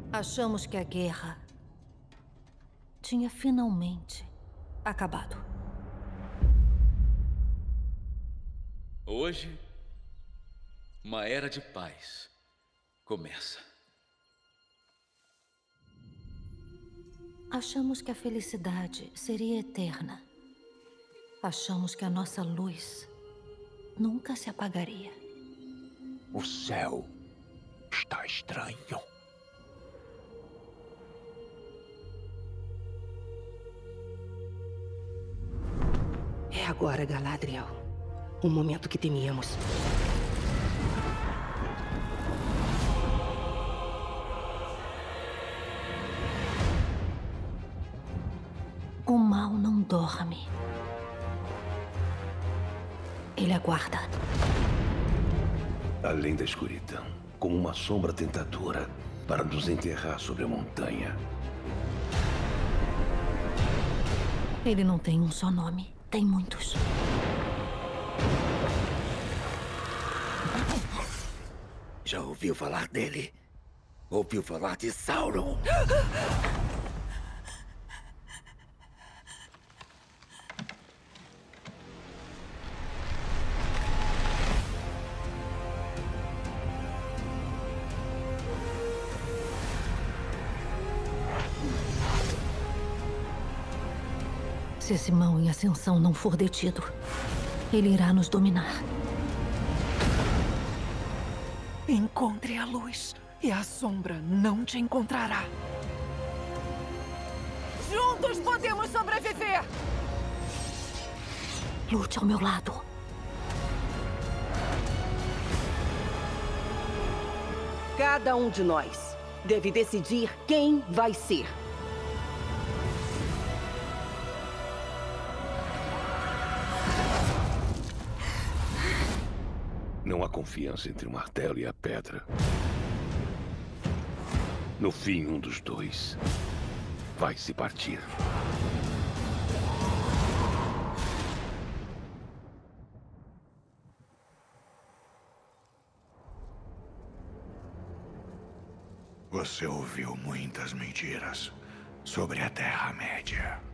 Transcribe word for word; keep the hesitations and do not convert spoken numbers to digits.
Achamos que a guerra tinha finalmente acabado. Hoje, uma era de paz começa. Achamos que a felicidade seria eterna. Achamos que a nossa luz nunca se apagaria. O céu está estranho. É agora, Galadriel. O momento que temíamos. O mal não dorme. Ele aguarda. Além da escuridão, como uma sombra tentadora para nos enterrar sobre a montanha. Ele não tem um só nome, tem muitos. Já ouviu falar dele? Ouviu falar de Sauron? Se esse mal em ascensão não for detido, ele irá nos dominar. Encontre a luz e a sombra não te encontrará. Juntos podemos sobreviver! Lute ao meu lado. Cada um de nós deve decidir quem vai ser. Não há confiança entre o martelo e a pedra. No fim, um dos dois vai se partir. Você ouviu muitas mentiras sobre a Terra-média.